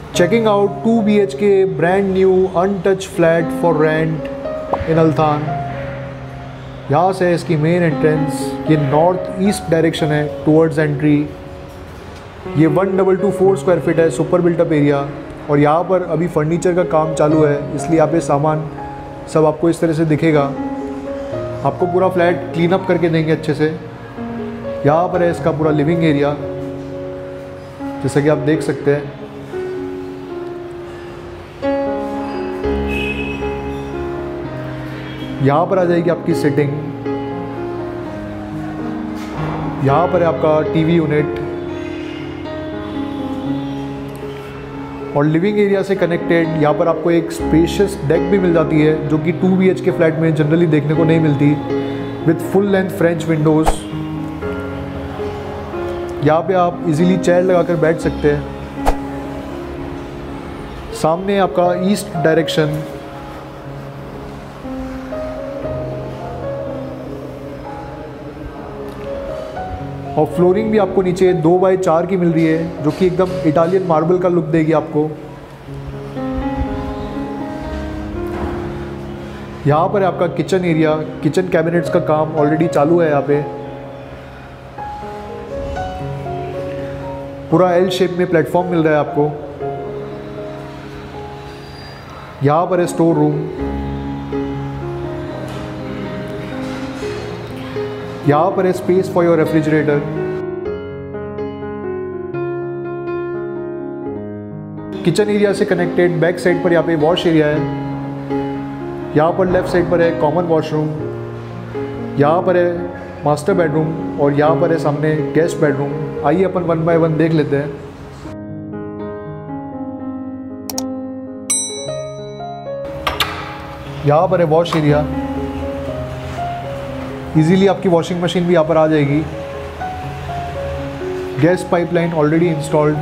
Checking out 2 BHK brand new untouched flat for rent in Althan. यहाँ से इसकी main entrance, ये नॉर्थ ईस्ट डायरेक्शन है टूवर्ड्स एंट्री। ये 1224 स्क्वायर फीट है, सुपर बिल्टअप एरिया। और यहाँ पर अभी फर्नीचर का काम चालू है, इसलिए यहाँ पे सामान सब आपको इस तरह से दिखेगा। आपको पूरा फ्लैट क्लीन अप करके देंगे अच्छे से। यहाँ पर है इसका पूरा लिविंग एरिया, जैसा कि आप देख सकते हैं। यहाँ पर आ जाएगी आपकी सिटिंग। यहाँ पर है आपका टीवी यूनिट। और लिविंग एरिया से कनेक्टेड यहाँ पर आपको एक स्पेशियस डेक भी मिल जाती है, जो कि 2 BHK फ्लैट में जनरली देखने को नहीं मिलती, with full length French windows. यहाँ पे आप इजीली चेयर लगाकर बैठ सकते हैं। सामने आपका ईस्ट डायरेक्शन। और फ्लोरिंग भी आपको नीचे 2x4 की मिल रही है, जो कि एकदम इटालियन मार्बल का लुक देगी आपको। यहाँ पर है आपका किचन एरिया। किचन कैबिनेट्स का काम ऑलरेडी चालू है यहाँ पे। पूरा एल शेप में प्लेटफॉर्म मिल रहा है आपको। यहाँ पर है स्टोर रूम। यहाँ पर है space for your refrigerator. Kitchen area से कनेक्टेड बैक साइड पर यहाँ पे वॉश एरिया है। यहाँ पर लेफ्ट साइड पर है कॉमन वॉशरूम। यहाँ पर है मास्टर बेडरूम और यहाँ पर है सामने गेस्ट बेडरूम। आइए अपन 1 बाय 1 देख लेते हैं। यहाँ पर है वॉश एरिया। इजीली आपकी वॉशिंग मशीन भी यहाँ पर आ जाएगी। Gas pipeline already installed.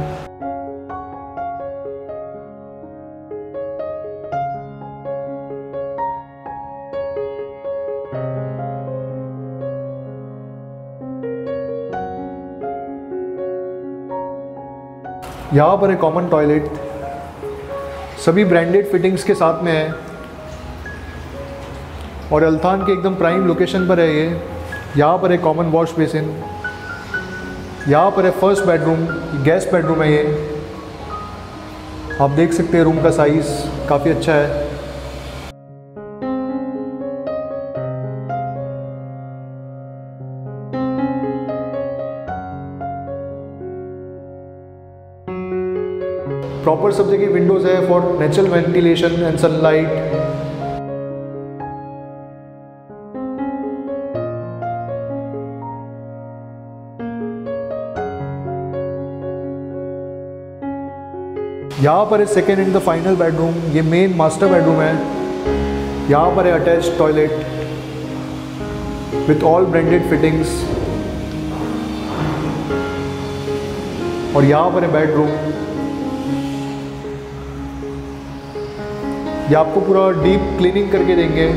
यहाँ पर है कॉमन टॉयलेट, सभी ब्रांडेड फिटिंग्स के साथ में है और अल्थान के एकदम प्राइम लोकेशन पर है ये। यहाँ पर है कॉमन वॉश बेसिन। यहाँ पर है फर्स्ट बेडरूम, गेस्ट बेडरूम है ये। आप देख सकते हैं रूम का साइज़ काफ़ी अच्छा है। प्रॉपर सब जगह विंडोज़ है for natural ventilation and sunlight. यहाँ पर है second and the final bedroom. ये मेन मास्टर बेडरूम है। यहाँ पर है attached toilet with all branded fittings. और यहाँ पर है बेडरूम। ये आपको पूरा डीप क्लीनिंग करके देंगे।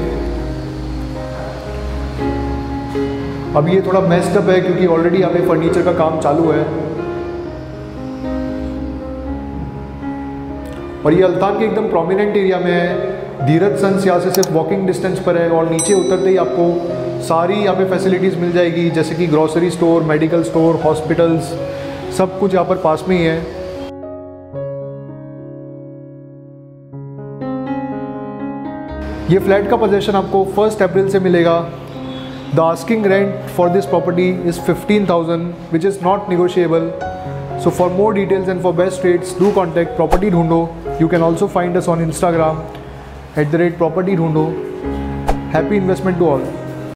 अब ये थोड़ा मेस्ड अप है क्योंकि ऑलरेडी यहाँ पे फर्नीचर का काम चालू है। और ये अल्थान के एकदम प्रोमिनेंट एरिया में है। धीरज सन्स यहाँ से सिर्फ वॉकिंग डिस्टेंस पर है और नीचे उतरते ही आपको सारी यहाँ पे फैसिलिटीज़ मिल जाएगी, जैसे कि grocery store, medical store, hospitals, सब कुछ यहाँ पर पास में ही है। ये फ्लैट का पोजेशन आपको 1 अप्रैल से मिलेगा। The asking rent for this property is 15,000 which is not negotiable. So for more details and for best rates, do contact Property Dhundo. You can also find us on Instagram @PropertyDhundo. Happy investment to all.